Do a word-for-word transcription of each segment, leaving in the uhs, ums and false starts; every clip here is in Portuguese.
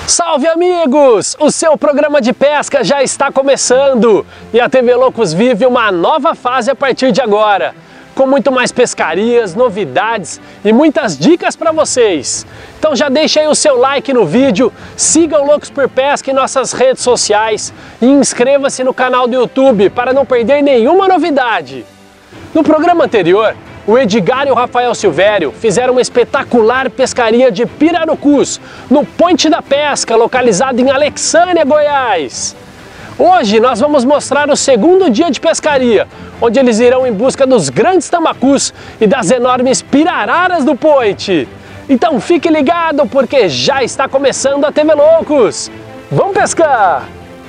Salve amigos! O seu programa de pesca já está começando e a T V Loucos vive uma nova fase a partir de agora, com muito mais pescarias, novidades e muitas dicas para vocês. Então já deixa aí o seu like no vídeo, siga o Loucos por Pesca em nossas redes sociais e inscreva-se no canal do YouTube para não perder nenhuma novidade. No programa anterior, o Edgar e o Rafael Silvério fizeram uma espetacular pescaria de pirarucus no Point da Pesca, localizado em Alexânia, Goiás. Hoje nós vamos mostrar o segundo dia de pescaria, onde eles irão em busca dos grandes tambacus e das enormes pirararas do Point. Então fique ligado porque já está começando a T V Loucos. Vamos pescar!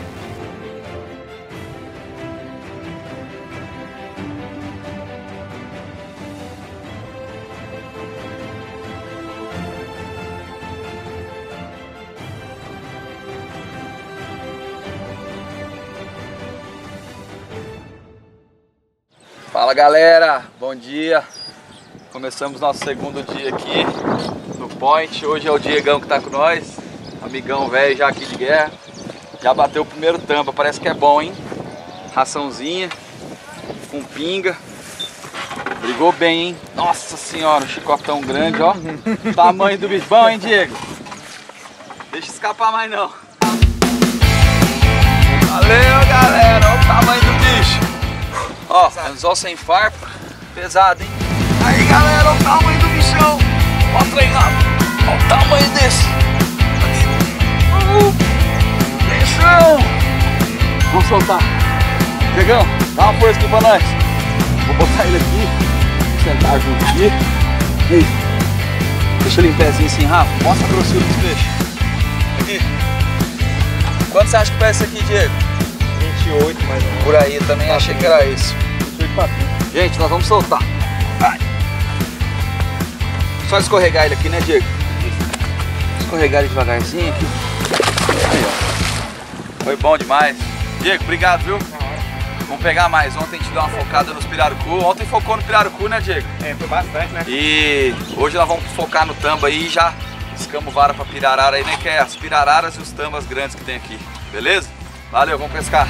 Fala galera, bom dia! Começamos nosso segundo dia aqui no Point. Hoje é o Diegão que tá com nós, amigão velho já aqui de guerra. Já bateu o primeiro tampa, parece que é bom, hein? Raçãozinha, com pinga. Brigou bem, hein? Nossa senhora, um chicotão grande, ó. Tamanho do bicho, bom, hein, Diego? Deixa escapar mais não. Valeu galera, olha o tamanho do bicho. Ó, anzol sem farpa, pesado, hein? Aí galera, olha o tamanho do bichão. Ó, treinado, olha o tamanho desse. Uh, bichão. Vamos soltar. Diegão, dá uma força aqui pra nós. Vou botar ele aqui, vou sentar junto aqui. Aí. Deixa ele em pezinho assim, Rafa. Mostra a grossura dos peixes. Aqui. Quanto você acha que pesa isso aqui, Diego? vinte e oito mais ou menos. Por aí, eu também achei que era isso. Gente, nós vamos soltar. Vai. Só escorregar ele aqui, né, Diego? Escorregar ele devagarzinho aqui. Aí, ó. Foi bom demais. Diego, obrigado, viu? Vamos pegar mais. Ontem a gente deu uma focada nos pirarucu. Ontem focou no pirarucu, né, Diego? É, foi bastante, né? E hoje nós vamos focar no tamba aí e já escamos vara pra pirarara aí, né? Que é as pirararas e os tambas grandes que tem aqui. Beleza? Valeu, vamos pescar.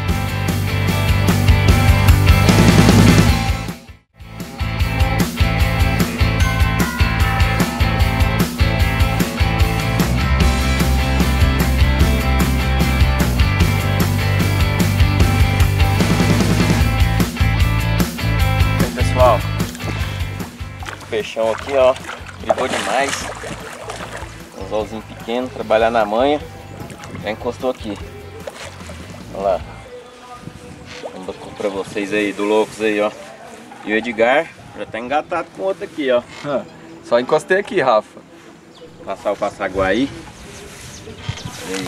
Pessoal, peixão aqui, ó, brigou demais. Anzolzinho pequeno, trabalhar na manha. Já encostou aqui. Olha lá. Vamos pra vocês aí, do Loucos aí, ó. E o Edgar já tá engatado com outro aqui, ó. Só encostei aqui, Rafa. Passar o passaguaí. Aí.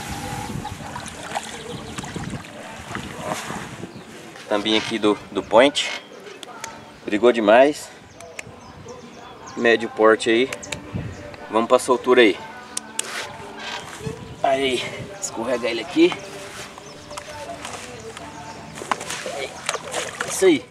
Ó. Também aqui do, do Point. Brigou demais. Médio porte aí. Vamos pra soltura aí. Aí, escorrega ele aqui. Isso aí.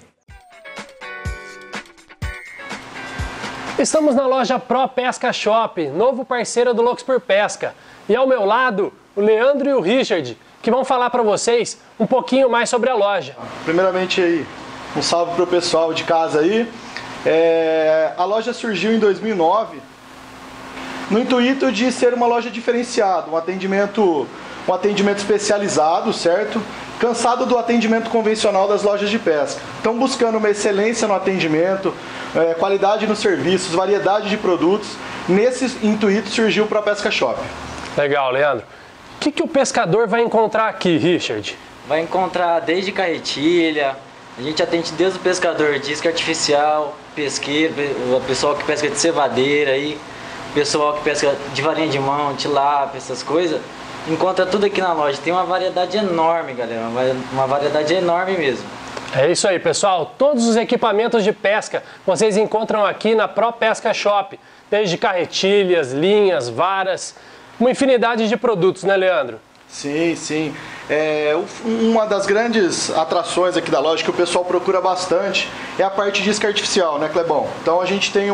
Estamos na loja Pro Pesca Shop, novo parceiro do Loucos por Pesca. E ao meu lado, o Leandro e o Richard, que vão falar para vocês um pouquinho mais sobre a loja. Primeiramente aí, um salve pro pessoal de casa aí. É, a loja surgiu em dois mil e nove no intuito de ser uma loja diferenciada, um atendimento, um atendimento especializado, certo? Cansado do atendimento convencional das lojas de pesca. Estão buscando uma excelência no atendimento, é, qualidade nos serviços, variedade de produtos. Nesse intuito surgiu o Pro Pesca Shop. Legal, Leandro. O que, que o pescador vai encontrar aqui, Richard? Vai encontrar desde carretilha, a gente atende desde o pescador de isca artificial, pesqueiro, o pessoal que pesca de cevadeira aí, o pessoal que pesca de varinha de mão, tilápia, essas coisas. Encontra tudo aqui na loja, tem uma variedade enorme, galera, uma variedade enorme mesmo. É isso aí, pessoal. Todos os equipamentos de pesca vocês encontram aqui na Pro Pesca Shop, desde carretilhas, linhas, varas, uma infinidade de produtos, né, Leandro? Sim, sim. É, uma das grandes atrações aqui da loja que o pessoal procura bastante é a parte de isca artificial, né, Clebão? Então a gente tem uma,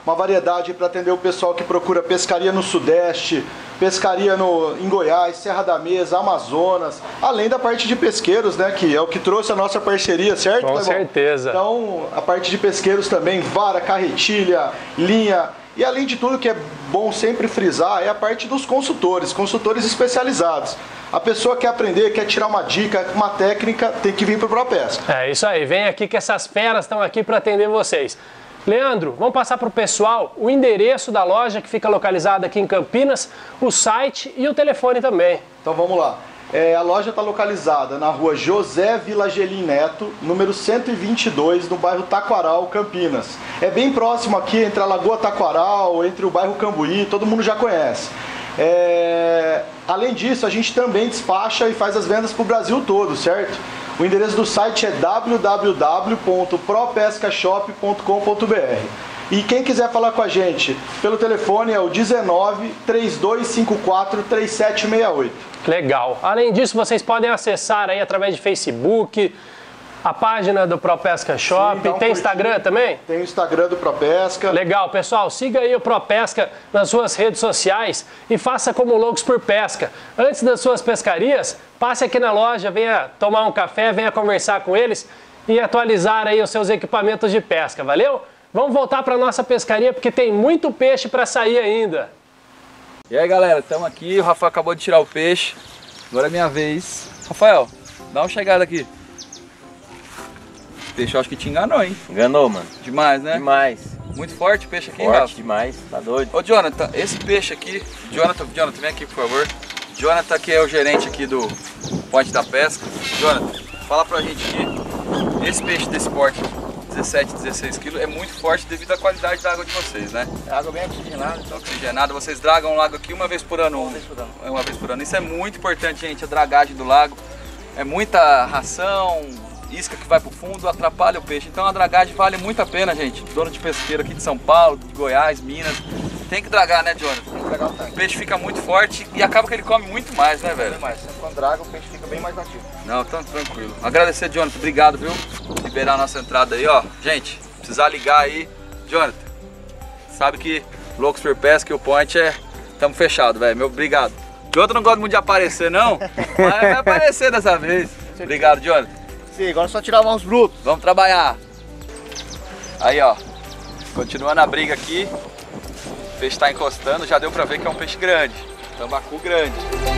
uma variedade para atender o pessoal que procura pescaria no Sudeste, pescaria no, em Goiás, Serra da Mesa, Amazonas, além da parte de pesqueiros, né, que é o que trouxe a nossa parceria, certo? Com certeza. Então, a parte de pesqueiros também, vara, carretilha, linha, e além de tudo que é bom sempre frisar, é a parte dos consultores, consultores especializados. A pessoa quer aprender, quer tirar uma dica, uma técnica, tem que vir para o ProPesca. É isso aí, vem aqui que essas feras estão aqui para atender vocês. Leandro, vamos passar para o pessoal o endereço da loja que fica localizada aqui em Campinas, o site e o telefone também. Então vamos lá. É, a loja está localizada na rua José Vilagelim Neto, número cento e vinte e dois, no bairro Taquaral, Campinas. É bem próximo aqui entre a Lagoa Taquaral, entre o bairro Cambuí, todo mundo já conhece. É, além disso, a gente também despacha e faz as vendas para o Brasil todo, certo? O endereço do site é w w w ponto pro pesca shop ponto com ponto b r. E quem quiser falar com a gente pelo telefone é o dezenove, trinta e dois cinquenta e quatro, trinta e sete sessenta e oito. Legal. Além disso, vocês podem acessar aí através de Facebook, a página do ProPesca Shop. Sim, tem Instagram também? Tem o Instagram do ProPesca. Legal, pessoal. Siga aí o ProPesca nas suas redes sociais e faça como Loucos por Pesca. Antes das suas pescarias, passe aqui na loja, venha tomar um café, venha conversar com eles e atualizar aí os seus equipamentos de pesca, valeu? Vamos voltar para nossa pescaria porque tem muito peixe para sair ainda. E aí, galera, estamos aqui, o Rafael acabou de tirar o peixe. Agora é minha vez. Rafael, dá uma chegada aqui. O peixe eu acho que te enganou, hein? Enganou, mano. Demais, né? Demais. Muito forte o peixe aqui, Forte Rafa? demais, tá doido? Ô, Jonathan, esse peixe aqui... Jonathan, Jonathan, vem aqui, por favor. Jonathan, que é o gerente aqui do Ponte da Pesca. Jonathan, fala pra gente aqui. Esse peixe desse porte, dezessete, dezesseis quilos, é muito forte devido à qualidade da água de vocês, né? A água bem oxigenada. Oxigenada. Vocês dragam o lago aqui uma vez por ano? Uma vez por ano. Uma vez por ano. Isso é muito importante, gente, a dragagem do lago. É muita ração, isca que vai pro fundo, atrapalha o peixe. Então a dragagem vale muito a pena, gente. Dono de pesqueiro aqui de São Paulo, de Goiás, Minas. Tem que dragar, né, Jonathan? Tem que dragar o tanque. O peixe fica muito forte e acaba que ele come muito mais, né, velho? Mas quando draga, o peixe fica bem mais ativo. Não, tá tranquilo. Agradecer, Jonathan. Obrigado, viu? Liberar a nossa entrada aí, ó. Gente, precisar ligar aí. Jonathan, sabe que Loucos por Pesca e o Point é... Tamo fechado, velho. Meu obrigado. Jonathan não gosta muito de aparecer, não. Mas vai aparecer dessa vez. Obrigado, Jonathan. Sim, agora é só tirar uns brutos. Vamos trabalhar. Aí, ó. Continuando a briga aqui. O peixe tá encostando. Já deu pra ver que é um peixe grande. Tambacu grande.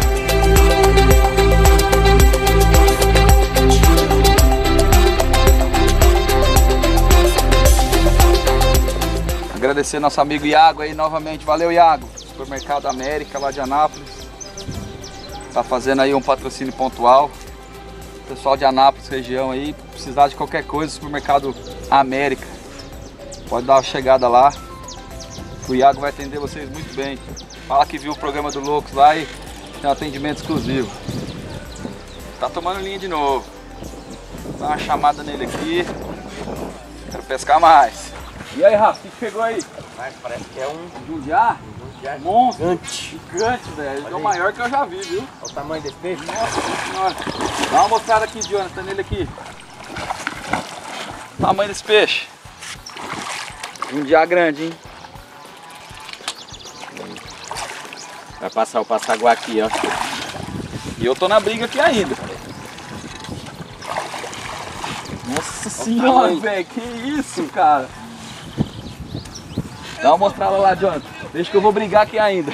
Agradecer nosso amigo Iago aí novamente. Valeu, Iago. Supermercado América, lá de Anápolis. Tá fazendo aí um patrocínio pontual. Pessoal de Anápolis, região aí, precisar de qualquer coisa, Supermercado América. Pode dar uma chegada lá. O Iago vai atender vocês muito bem. Fala que viu o programa do Loucos lá e tem um atendimento exclusivo. Tá tomando linha de novo. Dá uma chamada nele aqui. Quero pescar mais. E aí, Rafa, o que pegou aí? Mas parece que é um Jundiá? Jundiá Monstro. gigante. Gigante, velho. É o maior que eu já vi, viu? Olha o tamanho desse peixe. Nossa senhora. Dá uma mostrada aqui, Jonathan, nele aqui. O tamanho desse peixe. Jundiá grande, hein? Vai passar o passaguá aqui, ó. E eu tô na briga aqui ainda. Nossa senhora, velho. Que isso, cara. Dá uma mostrada lá, Jonathan. Deixa que eu vou brigar aqui ainda.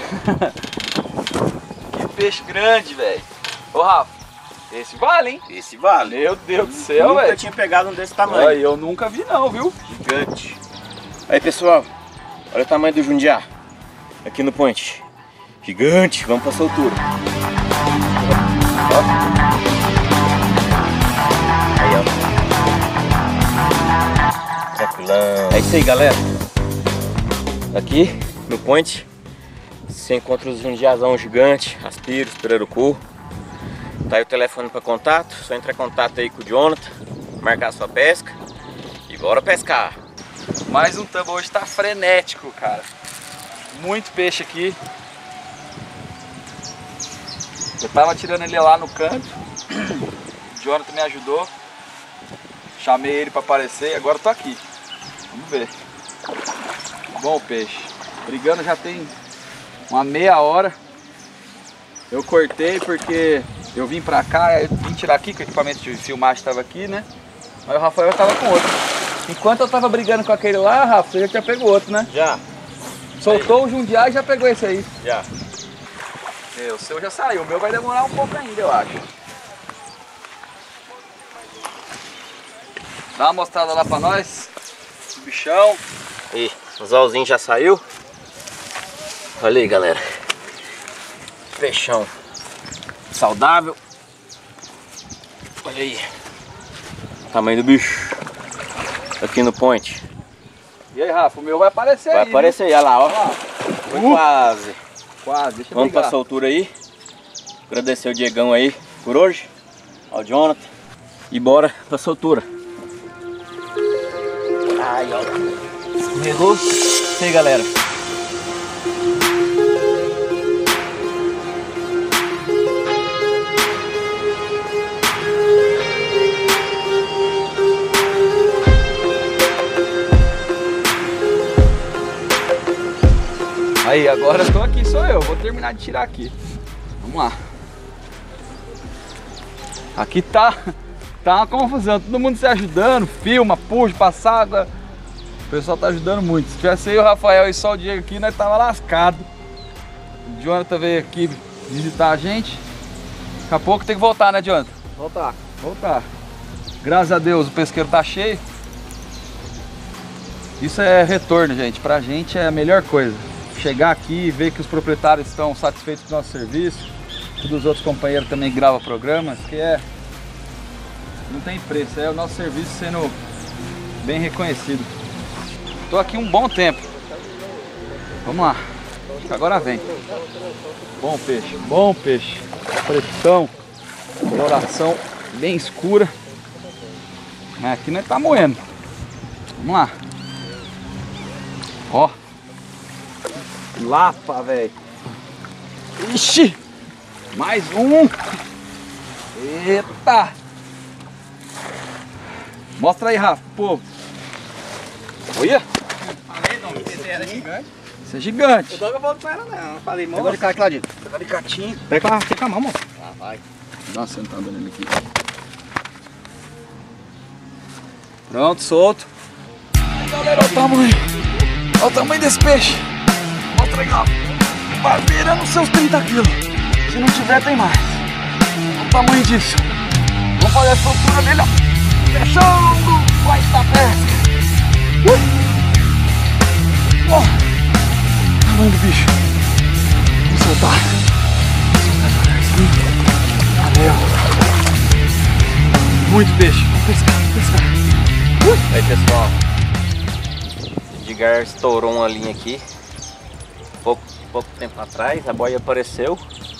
Que peixe grande, velho. Ô, Rafa, esse vale, hein? Esse vale. Meu Deus do céu, velho. Nunca tinha pegado um desse tamanho. Olha, eu nunca vi não, viu? Gigante. Aí, pessoal, olha o tamanho do Jundiá. Aqui no Point. Gigante. Vamos pra soltura. Aí, ó. Tranquilão. É isso aí, galera. Aqui no Point você encontra os jundiazão gigante, aspiros, pirarucu. Tá aí o telefone para contato, só entrar em contato aí com o Jonathan, marcar a sua pesca e bora pescar. Mais um tambo hoje tá frenético, cara. Muito peixe aqui. Eu tava tirando ele lá no canto. O Jonathan me ajudou. Chamei ele para aparecer e agora eu tô aqui. Vamos ver. Bom peixe. Brigando já tem uma meia hora. Eu cortei porque eu vim pra cá, eu vim tirar aqui, que o equipamento de filmagem estava aqui, né? Mas o Rafael tava com outro. Enquanto eu tava brigando com aquele lá, Rafa, você já tinha pego outro, né? Já. Soltou o jundiá e já pegou esse aí. Já. É, o seu já saiu, o meu vai demorar um pouco ainda, eu acho. Dá uma mostrada lá pra nós. O bichão. Aí, o anzolzinho já saiu. Olha aí, galera. Peixão saudável. Olha aí. O tamanho do bicho. Aqui no point. E aí, Rafa, o meu vai aparecer Vai aí. Vai aparecer aí, olha lá, ó. Foi Uh. quase. Quase, deixa eu Vamos ligar. pra soltura aí. Agradecer o Diegão aí por hoje. Ao Jonathan. E bora pra soltura. Ai, ó. Escorregou. E aí, galera. Aí, agora eu tô aqui, sou eu. Vou terminar de tirar aqui. Vamos lá. Aqui tá, tá uma confusão. Todo mundo se ajudando. Filma, puxa, passa água. O pessoal tá ajudando muito. Se tivesse aí o Rafael e só o Diego aqui, nós tava lascado. O Jonathan veio aqui visitar a gente. Daqui a pouco tem que voltar, né, Jonathan? Voltar. Voltar. Graças a Deus o pesqueiro tá cheio. Isso é retorno, gente. Pra gente é a melhor coisa. Chegar aqui e ver que os proprietários estão satisfeitos com o nosso serviço. Todos os outros companheiros também gravam programas, que é... não tem preço, é o nosso serviço sendo bem reconhecido. Tô aqui um bom tempo. Vamos lá. Agora vem. Bom peixe, bom peixe. Pretão, coloração bem escura. Mas aqui nós tá moendo. Vamos lá. Ó. Lapa, velho. Ixi! Mais um! Eita! Mostra aí, Rafa, povo. Olha! Falei, Dom, que esse era gigante. Isso é gigante. Eu dou eu volto com ela, não. Eu falei, moço. Pegou de cá, Claudinho. Pegou de catinho. Pega com a, fica a mão, moço. Ah, vai. Dá uma sentada nele aqui. Pronto, solto. Aí, galera, olha o tamanho. Olha o tamanho desse peixe. Mostra aí, Rafa. Barbeira nos seus trinta quilos. Se não tiver, tem mais. Olha o tamanho disso. Vamos fazer a soltura dele, ó. Fechando. Vai estar pesca. Uh. Oh. Tamanho do bicho. Vamos soltar. Soltar devagarzinho. Valeu. Muito peixe. Vamos pescar, vamos pescar. Uh. Aí, pessoal. O Edgar estourou uma linha aqui. Pouco, pouco tempo atrás, a boia apareceu.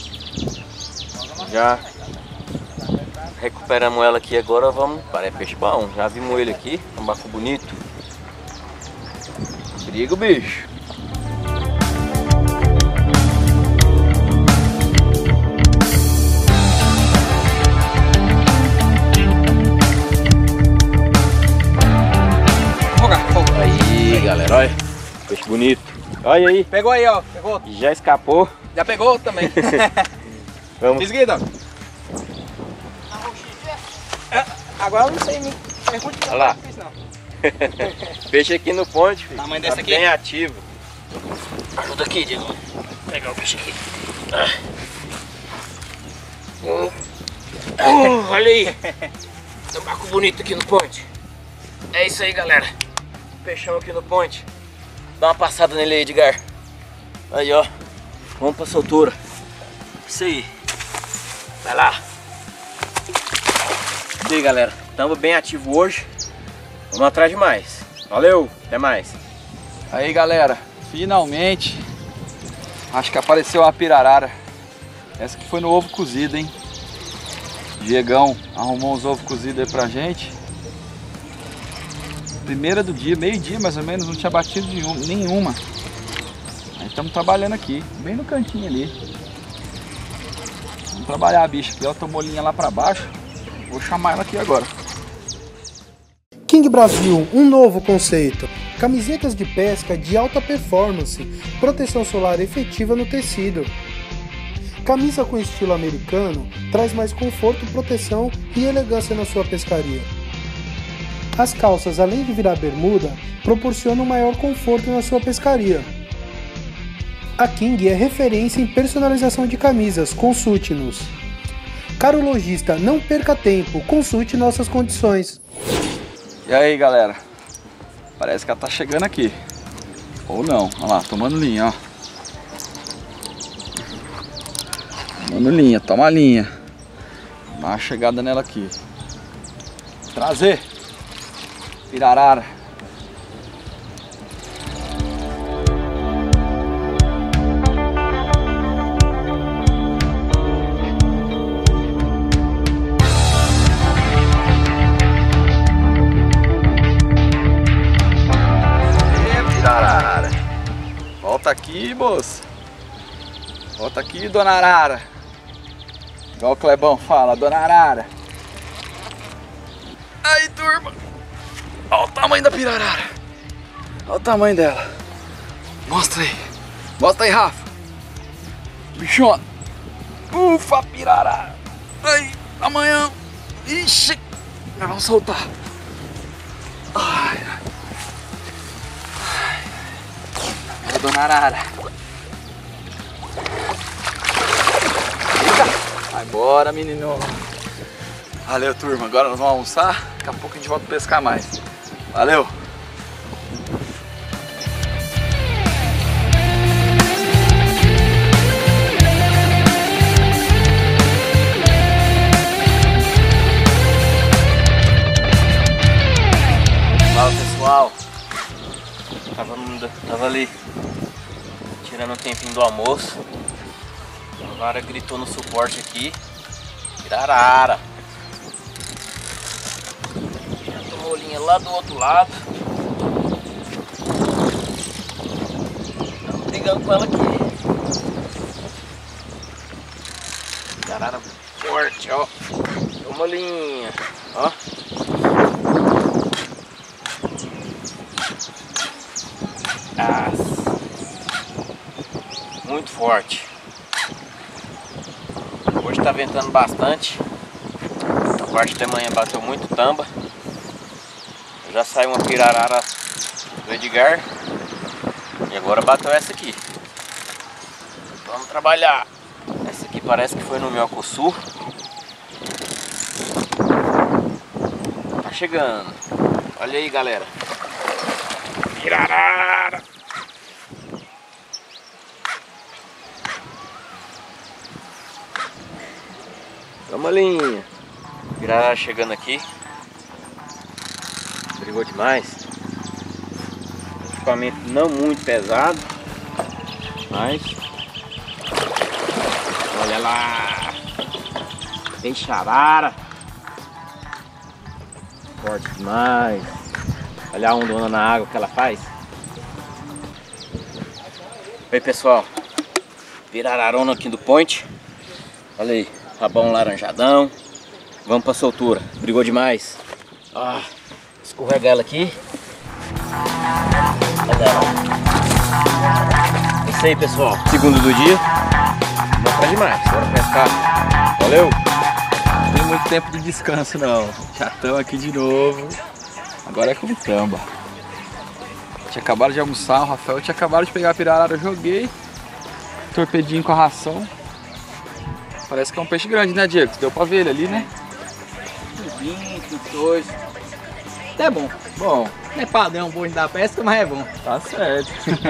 Já recuperamos ela aqui agora, vamos. Parece peixe bom. Já vimos ele aqui, um baco bonito. Briga o bicho. Aí, galera, olha. Peixe bonito. Olha aí. Pegou aí, ó. Pegou. Já escapou. Já pegou também. Vamos. Fiz Guidão. É, agora eu não sei me pergunte Olha lá. não fiz não. Peixe aqui no ponte, filho. Tamanho desse Tá aqui? bem ativo. Ajuda aqui, Diego. Vou pegar o peixe aqui. Ah. Oh. Oh, olha aí. Tem um barco bonito aqui no ponte. É isso aí, galera. Peixão aqui no ponte. Dá uma passada nele aí, Edgar. Aí, ó. Vamos pra soltura. Isso aí. Vai lá. E aí, galera. Estamos bem ativo hoje. Vamos atrás de mais. Valeu. Até mais. Aí, galera. Finalmente. Acho que apareceu a pirarara. Essa que foi no ovo cozido, hein? Diegão arrumou uns ovos cozidos aí pra gente. Primeira do dia, meio dia mais ou menos, não tinha batido nenhuma. Aí estamos trabalhando aqui, bem no cantinho ali. Vamos trabalhar a bicha aqui, ó, tomou linha lá pra baixo. Vou chamar ela aqui agora. King Brasil, um novo conceito. Camisetas de pesca de alta performance, proteção solar efetiva no tecido. Camisa com estilo americano traz mais conforto, proteção e elegância na sua pescaria. As calças, além de virar bermuda, proporcionam maior conforto na sua pescaria. A King é referência em personalização de camisas, consulte-nos. Caro lojista, não perca tempo, consulte nossas condições. E aí, galera? Parece que ela tá chegando aqui. Ou não, olha lá, tomando linha, ó. Tomando linha, toma a linha. Dá uma chegada nela aqui. Trazer. Pirarara. Volta aqui, moça. Volta aqui, dona Arara. Igual o Clebão fala, dona Arara. Aí, turma. Olha o tamanho da pirarara. Olha o tamanho dela. Mostra aí. Mostra aí, Rafa. Bichona. Ufa, pirarara. Aí, amanhã. Ixi. Nós vamos soltar. Ai, ai. Olha a dona Arara. Vai embora, menino. Valeu, turma. Agora nós vamos almoçar. Daqui a pouco a gente volta a pescar mais. Valeu! Fala, pessoal. Tava, tava ali tirando um tempinho do almoço. A vara gritou no suporte aqui. Pirarara. Tomou linha lá do outro lado. Estamos brigando com ela aqui. Pirarara forte, ó. Toma linha, ó. Muito forte. Hoje tá ventando bastante. A parte da manhã bateu muito tamba. Já saiu uma pirarara do Edgar. E agora bateu essa aqui. Vamos trabalhar. Essa aqui parece que foi no Mercosul. Tá chegando. Olha aí, galera. Pirarara. Toma linha. Pirarara chegando aqui. Brigou demais. Equipamento não muito pesado, mas olha lá. Peixe arara. Forte demais. Olha a ondona na água que ela faz. Oi, pessoal. Pirararona aqui do point. Olha aí. Rabão laranjadão. Vamos pra soltura. Brigou demais. Ah, escorregar ela aqui. Olha ela. É isso aí, pessoal. Segundo do dia. Bom pra demais. Bora pescar. Valeu. Não tem muito tempo de descanso, não. Já estamos aqui de novo. Agora é com tamba. Tinha acabado de almoçar. O Rafael tinha acabado de pegar a pirarara. Eu joguei. Torpedinho com a ração. Parece que é um peixe grande, né, Diego? Deu pra ver ele ali, né? vinte, vinte e dois. Até bom. Bom. Não é padrão bom da pesca, mas é bom. Tá certo.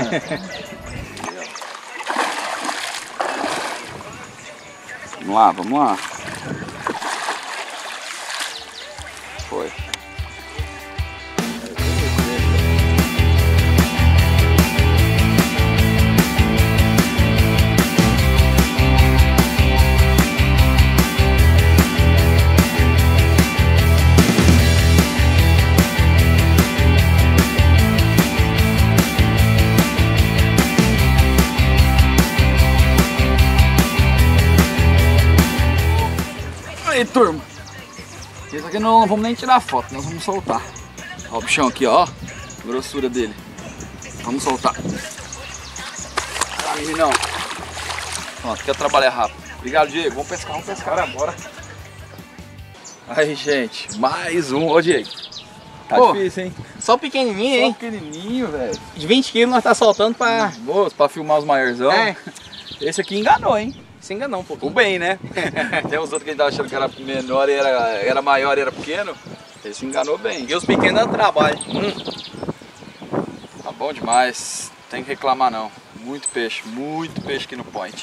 Vamos lá, vamos lá. Foi. Aí, turma, esse aqui não vamos nem tirar foto, nós vamos soltar. Ó o bichão aqui, ó, a grossura dele. Vamos soltar. Aí, meninão. Pronto, quer trabalhar rápido. Obrigado, Diego. Vamos pescar, vamos pescar. Bora, bora. Aí, gente, mais um. Ô, Diego. Tá Pô, difícil, hein? Só pequenininho, Só hein? pequenininho, velho. De vinte quilos nós tá soltando pra... Moço, pra filmar os maiorzão. É. Esse aqui enganou, hein? Se enganou um pouquinho. O bem, né? Tem uns outros que a gente tava achando que era menor e era, era maior e era pequeno. Esse enganou bem. E os pequenos dão trabalho. Hum. Tá bom demais. Tem que reclamar não. Muito peixe, muito peixe aqui no point.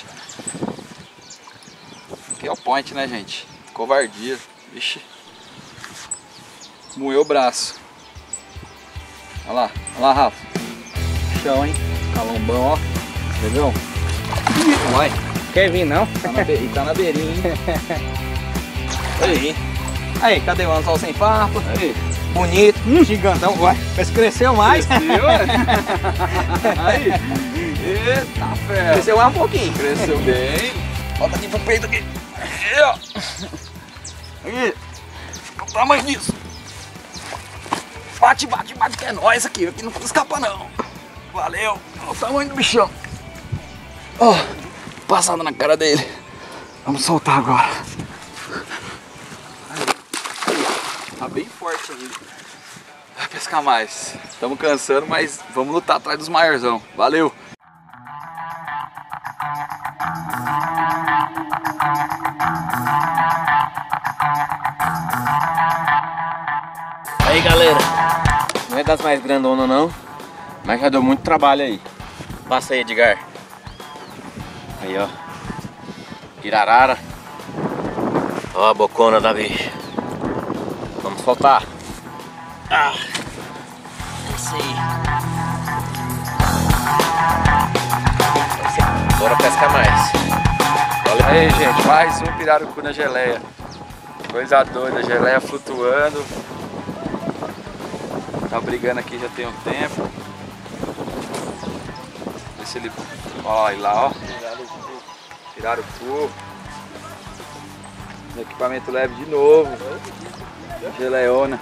Aqui é o point, né, gente? Covardia. Vixe. Moeu o braço. Olha lá, olha lá, Rafa. Chão, hein? Calombão, ó. Legal? Vai. Quer vir, não? Tá na, be... e tá na beirinha, hein? Aí. Aí, cadê o anzol sem farpa? Aí. Bonito. Hum, gigantão. Vai. Mas cresceu mais. Cresceu, é? Aí. Eita, ferro. Cresceu mais um pouquinho. Cresceu bem. Bota aqui pro peito aqui. Aí, ó. Aqui. O tamanho disso. Bate, bate, bate, que é nóis aqui. Aqui não pode escapar, não. Valeu. Olha o tamanho do bichão. Ó, passando na cara dele. Vamos soltar agora. Tá bem forte aí. Vai pescar mais. Estamos cansando, mas vamos lutar atrás dos maiorzão. Valeu. Aí, galera, não é das mais grandonas não, mas já deu muito trabalho aí. Passa aí, Edgar. Aí, ó, pirarara. Ó a bocona da bicha. Vamos soltar. Ah, isso aí. Bora pescar mais. Olha aí, gente, mais um pirarucu na geleia. Coisa doida, geleia flutuando. Tá brigando aqui já tem um tempo. Vê se ele... Olha lá, ó. Pirarucu. Equipamento leve de novo. Geleiona.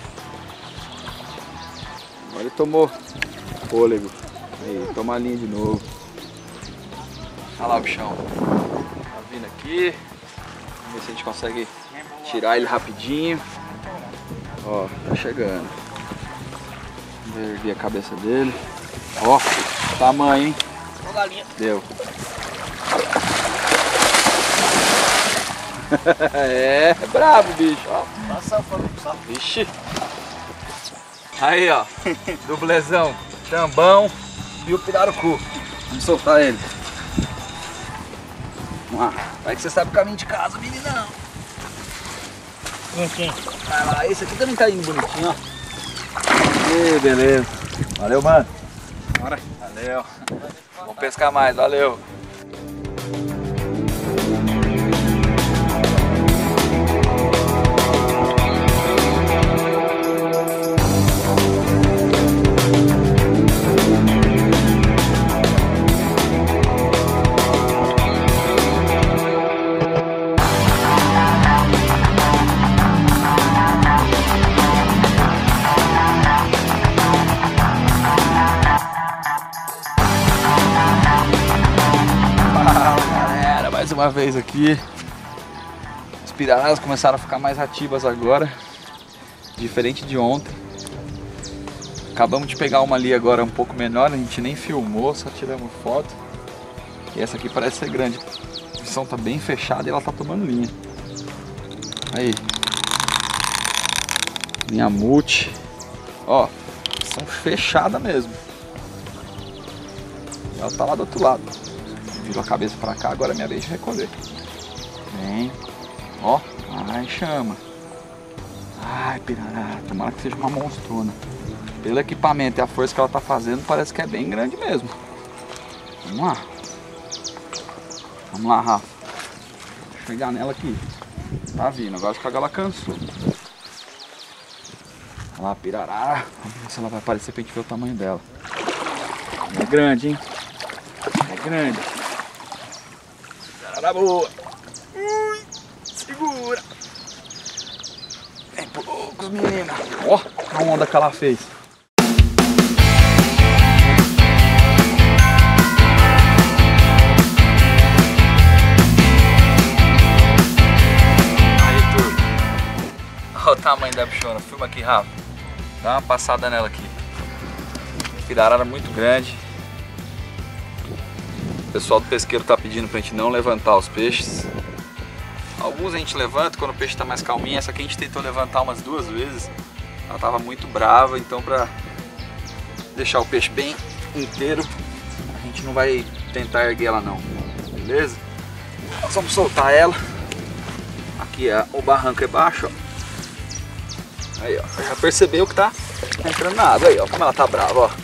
Agora ele tomou fôlego. Aí, toma a linha de novo. Olha lá o bichão. Tá vindo aqui. Vamos ver se a gente consegue tirar ele rapidinho. Ó, tá chegando. Vamos erguer a cabeça dele. Ó, tamanho, hein? Deu. É, é brabo, bicho. Ó. Vixe. Aí, ó. Dublezão, chambão e o pirarucu. Vamos soltar ele. Vamos lá. Vai que você sabe o caminho de casa, meninão. Bonitinho. Vai lá, esse aqui também tá indo bonitinho, ó. E beleza. Valeu, mano. Bora. Valeu. Vamos pescar mais, valeu. Mais uma vez aqui. As pirararas começaram a ficar mais ativas agora, diferente de ontem. Acabamos de pegar uma ali agora um pouco menor, a gente nem filmou, só tiramos foto. E essa aqui parece ser grande. A posição tá bem fechada e ela tá tomando linha. Aí. Linha multi. Ó, posição fechada mesmo. Ela tá lá do outro lado. Virou a cabeça pra cá, agora é minha vez de recolher. Vem. Ó. Ai, chama. Ai, pirarara. Tomara que seja uma monstrona. Pelo equipamento e a força que ela tá fazendo, parece que é bem grande mesmo. Vamos lá. Vamos lá, Rafa. Vou chegar nela aqui. Tá vindo. Agora acho que ela cansou. Olha lá, pirarara. Vamos ver se ela vai aparecer pra gente ver o tamanho dela. É grande, hein? É grande. Pirarara boa. Ui, segura. Vem poucos, menina. Ó, a onda que ela fez. tamanho da bichona. Filma aqui, Rafa. Dá uma passada nela aqui. Pirarara muito grande. O pessoal do pesqueiro tá pedindo pra gente não levantar os peixes. Alguns a gente levanta quando o peixe tá mais calminho. Essa aqui a gente tentou levantar umas duas vezes. Ela tava muito brava, então pra deixar o peixe bem inteiro, a gente não vai tentar erguer ela não. Beleza? Nós vamos soltar ela. Aqui é, o barranco é baixo, ó. Aí, ó. Já percebeu que tá entrando na água aí, ó. Como ela tá brava, ó.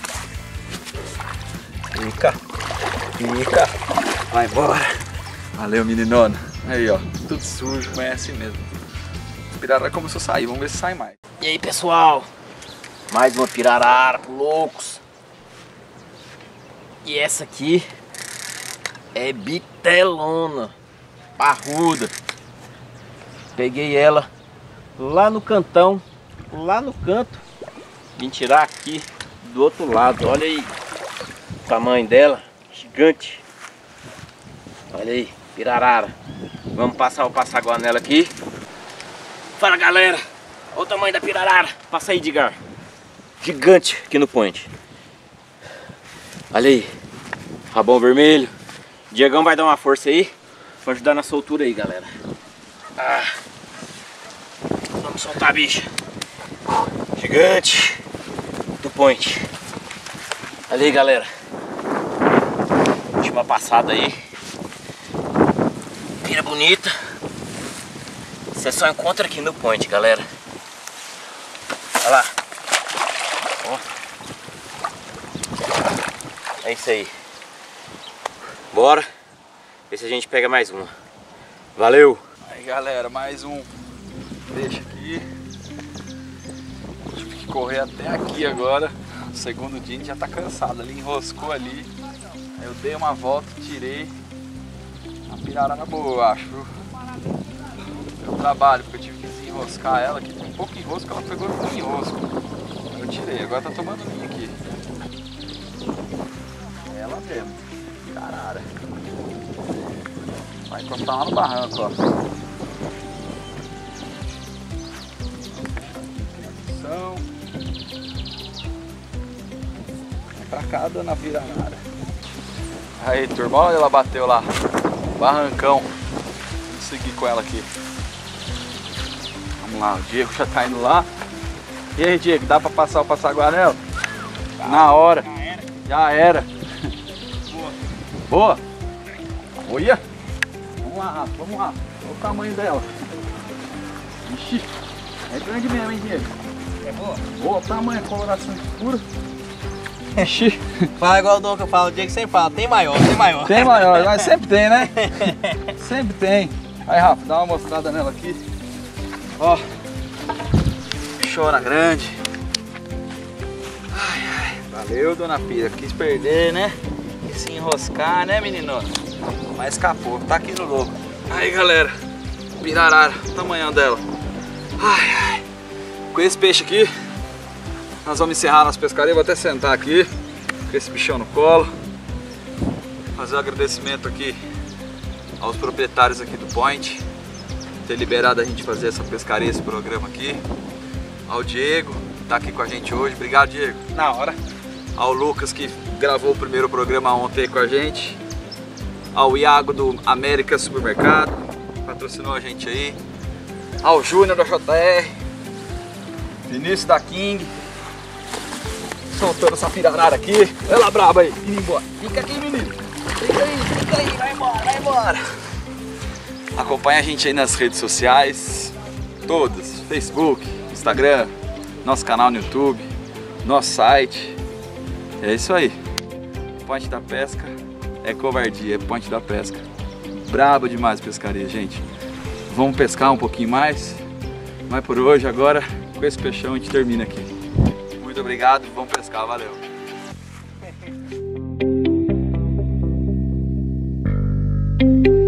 Fica. Fica. Vai embora. Valeu, meninona. Aí, ó. Tudo sujo, mas é assim mesmo. A pirarara começou a sair. Vamos ver se sai mais. E aí, pessoal? Mais uma pirarara pro loucos. E essa aqui é bitelona. Parruda. Peguei ela lá no cantão, lá no canto. Vim tirar aqui do outro lado. Olha aí o tamanho dela, gigante. Olha aí, pirarara. Vamos passar o passaguá nela aqui. Fala, galera. Olha o tamanho da pirarara. Passa aí, Edgar. Gigante aqui no point. Olha aí, rabão vermelho. Diegão vai dar uma força aí pra ajudar na soltura aí, galera. Ah. Vamos soltar a bicha. Gigante do point. Olha aí, galera. Última passada aí. Pira bonita. Você só encontra aqui no point, galera. Olha lá. Ó. É isso aí. Bora ver se a gente pega mais uma. Valeu! Aí, galera, mais um peixe aqui. Tive que correr até aqui agora. O segundo dia a gente já tá cansado ali, enroscou ali. Aí eu dei uma volta, tirei. Uma pirarara boa, eu acho. Deu trabalho, porque eu tive que desenroscar ela, que tem pouco enrosco, ela pegou no enrosco. Eu tirei, agora tá tomando linha aqui. É ela mesmo, pirarara. Vai encostar lá no barranco, ó. É pra cá, dona pirarara. Aí, turma, olha ela bateu lá. Barrancão. Vamos seguir com ela aqui. Vamos lá, o Diego já tá indo lá. E aí, Diego, dá pra passar o passaguá nela? Tá. Na hora. Já era. Já era. Boa. Boa? Olha. Vamos lá, Rafa, vamos lá. Olha o tamanho dela. Ixi, é grande mesmo, hein, Diego? É boa? Boa, o tamanho, coloração escura. Ixi. Fala igual o Dom que eu falo, o Diego sempre fala, tem maior, tem maior. Tem maior, mas sempre tem, né? Sempre tem. Aí, Rafa, dá uma mostrada nela aqui. Ó, bichona grande. Ai, ai, valeu, dona Pira. Quis perder, né? Quis se enroscar, né, menino? Mas escapou, tá aqui no louco. Aí, galera, pirarara, o tamanhão dela. Ai, ai. Com esse peixe aqui, nós vamos encerrar nossa pescaria. Vou até sentar aqui, com esse bichão no colo. Fazer um agradecimento aqui aos proprietários aqui do Point, ter liberado a gente fazer essa pescaria, esse programa aqui. Ao Diego, que tá aqui com a gente hoje. Obrigado, Diego. Na hora. Ao Lucas, que gravou o primeiro programa ontem com a gente. Ao Iago do América Supermercado, patrocinou a gente aí. Ao Júnior da J R. Vinícius da King. Soltando essa pirarara aqui. Olha lá, braba aí. Indo embora. Fica aqui, menino. Fica aí, fica aí. Vai embora, vai embora. Acompanha a gente aí nas redes sociais. Todas. Facebook, Instagram, nosso canal no YouTube, nosso site. É isso aí. Ponte da Pesca é covardia, é Ponte da Pesca. Brabo demais pescaria, gente. Vamos pescar um pouquinho mais. Mas por hoje, agora, com esse peixão, a gente termina aqui. Muito obrigado, vamos pescar, valeu. Thank you.